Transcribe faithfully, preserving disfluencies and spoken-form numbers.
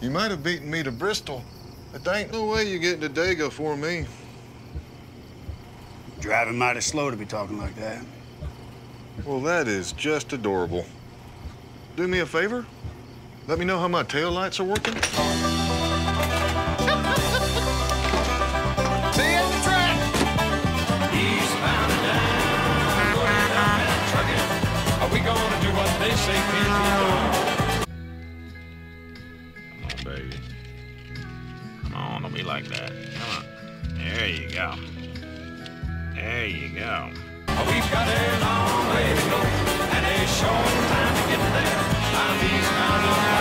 You might have beaten me to Bristol, but there ain't no way you get to Dago for me. Driving mighty slow to be talking like that. Well, that is just adorable. Do me a favor. Let me know how my taillights are working. See you at the track. Eastbound and down, going down and trucking. Are we gonna do what they say can be done? Come on, baby. Come on, don't be like that. Come on. There you go. There you go. We've got a long way to go, and a short time to get there. I'm eastbound.